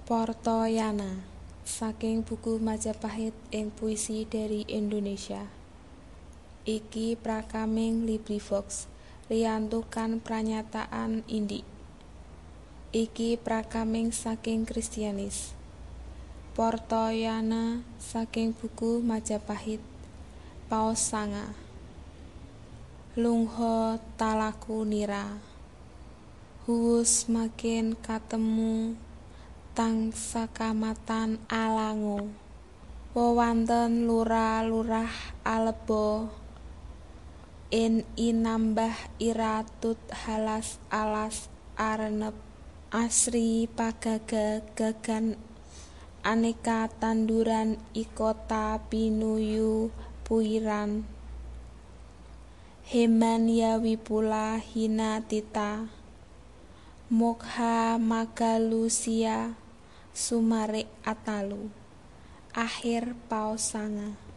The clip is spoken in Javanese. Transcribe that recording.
Partoyana saking buku Majapahit ing Puisi dari Indonesia. Iki prakaming LibriVox riyantukan pranyataan Indik. Iki prakaming saking Kristianis. Partoyana saking buku Majapahit Paus Sanga. Lungho talaku nira. Huwus makin katemu tang sakamatan Alango. Wewanten lurah-lurah Alebo in inambah iratut halas alas arenep asri pagaga gagan aneka tanduran ikota pinuyu puiran heman ya wipula hina tita mokha magalusia sumarik atalu. Akhir Paus Sanga.